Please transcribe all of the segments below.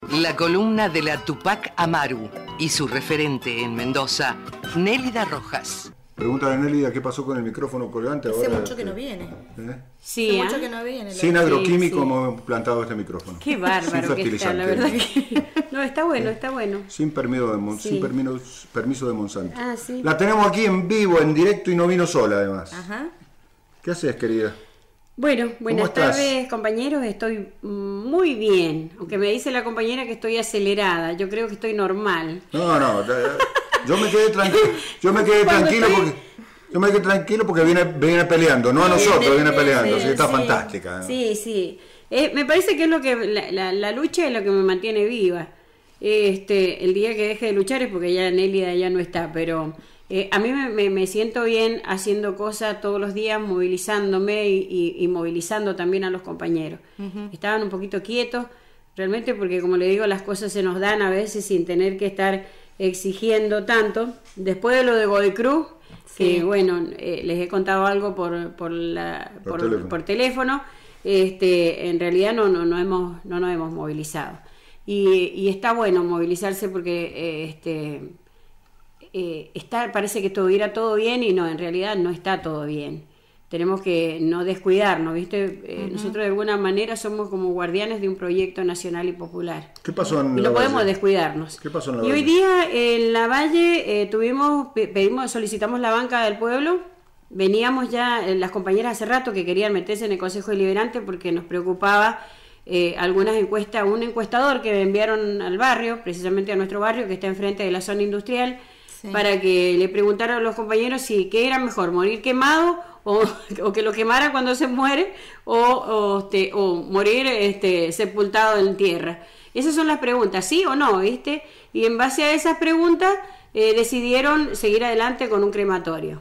La columna de la Tupac Amaru y su referente en Mendoza, Nélida Rojas. Pregúntale a Nélida qué pasó con el micrófono colgante ahora. Hace mucho que no viene. Sí, hace mucho que no viene. Sin agroquímico hemos plantado este micrófono. Qué bárbaro que está, la verdad que... No, está bueno, está bueno. Sin permiso de Monsanto. Ah, sí. La tenemos aquí en vivo, en directo y no vino sola además. Ajá. ¿Qué haces, querida? Bueno, buenas estás? tardes, compañeros. Estoy muy bien. Aunque me dice la compañera que estoy acelerada. Yo creo que estoy normal. No. Yo me quedé tranquilo porque viene peleando. No a nosotros, viene peleando. Sí, está fantástica. ¿No? Sí. Me parece que es lo que la lucha es lo que me mantiene viva. El día que deje de luchar es porque ya Nélida ya no está, pero... a mí me siento bien haciendo cosas todos los días, movilizándome y movilizando también a los compañeros. Estaban un poquito quietos, realmente, porque como le digo, las cosas se nos dan a veces sin tener que estar exigiendo tanto. Después de lo de Godoy Cruz, que bueno, les he contado algo por teléfono, en realidad no nos hemos movilizado. Y está bueno movilizarse porque... parece que irá todo bien y no, en realidad no está todo bien. Tenemos que no descuidarnos, ¿viste? Nosotros de alguna manera somos como guardianes de un proyecto nacional y popular. ¿Qué pasó en y la no Valle? podemos descuidarnos. ¿Qué pasó en la y Valle? hoy día en la Valle solicitamos la banca del pueblo. Veníamos ya, las compañeras hace rato que querían meterse en el Consejo Deliberante porque nos preocupaba algunas encuestas, un encuestador que enviaron al barrio, precisamente a nuestro barrio que está enfrente de la zona industrial, para que le preguntaran a los compañeros si qué era mejor, morir quemado o que lo quemara cuando se muere o morir sepultado en tierra. Esas son las preguntas, ¿sí o no? ¿Viste? Y en base a esas preguntas decidieron seguir adelante con un crematorio.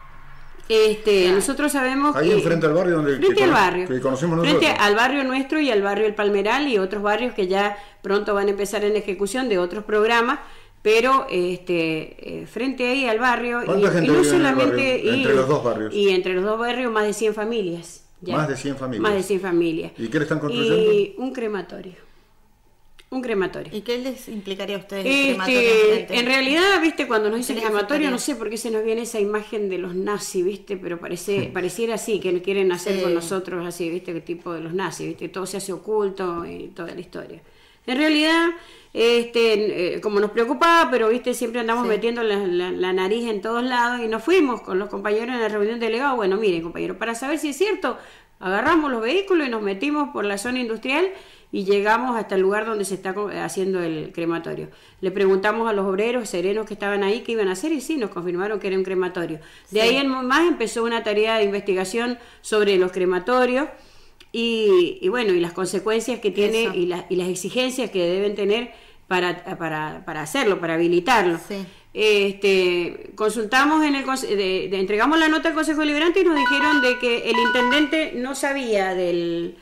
Nosotros sabemos ahí enfrente al barrio que conocemos nosotros. Frente al barrio nuestro y al barrio El Palmeral y otros barrios que ya pronto van a empezar en ejecución de otros programas. Pero frente ahí al barrio y no solamente entre los dos barrios y entre los dos barrios más de 100 familias ya. Más de 100 familias. ¿Y qué le están construyendo? Y un crematorio. ¿Y qué les implicaría a ustedes el crematorio? En realidad, viste, cuando nos dicen crematorio, no sé por qué se nos viene esa imagen de los nazis, viste, pero pareciera así, que quieren hacer con nosotros así, viste, que tipo de los nazis, viste, todo se hace oculto y toda la historia. En realidad, como nos preocupaba, pero viste, siempre andamos metiendo la nariz en todos lados y nos fuimos con los compañeros en la reunión delegada. Bueno, miren, compañeros, para saber si es cierto, agarramos los vehículos y nos metimos por la zona industrial y llegamos hasta el lugar donde se está haciendo el crematorio. Le preguntamos a los obreros serenos que estaban ahí qué iban a hacer y sí, nos confirmaron que era un crematorio. De ahí en más empezó una tarea de investigación sobre los crematorios. Y bueno, y las consecuencias que tiene y las exigencias que deben tener para hacerlo, para habilitarlo. Consultamos entregamos la nota al Consejo Deliberante y nos dijeron de que el intendente no sabía que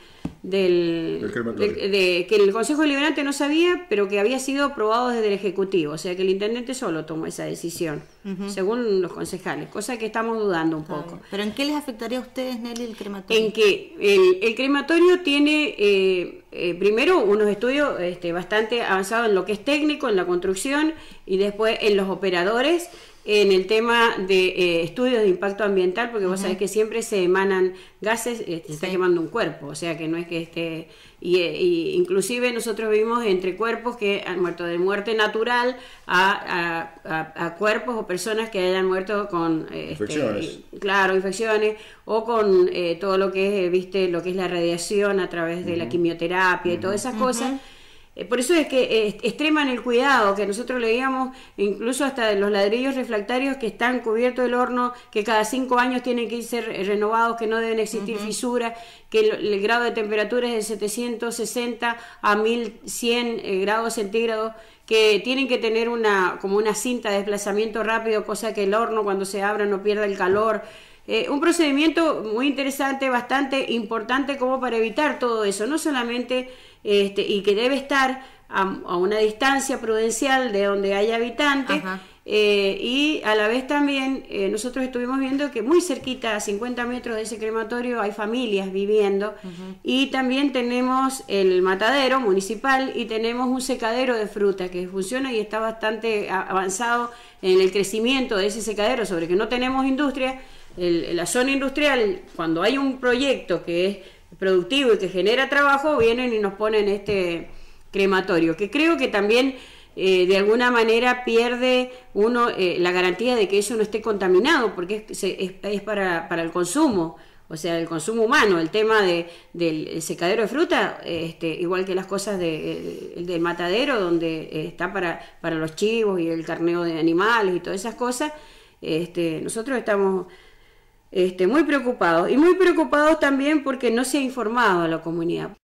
el Consejo Deliberante no sabía, pero que había sido aprobado desde el Ejecutivo, o sea que el intendente solo tomó esa decisión, según los concejales, cosa que estamos dudando un poco. ¿Pero en qué les afectaría a ustedes, Nelly, el crematorio? En que el crematorio tiene primero unos estudios bastante avanzados en lo que es técnico, en la construcción y después en los operadores, en el tema de estudios de impacto ambiental, porque vos sabés que siempre se emanan gases, se está quemando un cuerpo, o sea que no es que esté... Y inclusive nosotros vimos entre cuerpos que han muerto de muerte natural a cuerpos o personas que hayan muerto con infecciones. Infecciones o con todo lo que es, viste, lo que es la radiación a través de la quimioterapia y todas esas cosas. Por eso es que extreman el cuidado, que nosotros leíamos incluso hasta de los ladrillos refractarios que están cubiertos del horno, que cada 5 años tienen que ser renovados, que no deben existir fisuras, que el grado de temperatura es de 760 a 1100 grados centígrados, que tienen que tener como una cinta de desplazamiento rápido, cosa que el horno cuando se abra no pierda el calor. Un procedimiento muy interesante, bastante importante como para evitar todo eso, no solamente y que debe estar a una distancia prudencial de donde haya habitantes, Y a la vez también nosotros estuvimos viendo que muy cerquita, a 50 metros de ese crematorio, hay familias viviendo. Y también tenemos el matadero municipal y tenemos un secadero de fruta que funciona y está bastante avanzado en el crecimiento de ese secadero, sobre que no tenemos industria. La zona industrial, cuando hay un proyecto que es productivo y que genera trabajo, vienen y nos ponen este crematorio, que creo que también de alguna manera pierde uno la garantía de que eso no esté contaminado, porque es para el consumo, o sea, el consumo humano. El tema del secadero de fruta, igual que las cosas del matadero, donde está para los chivos y el carneo de animales y todas esas cosas, nosotros estamos muy preocupados, y muy preocupados también porque no se ha informado a la comunidad.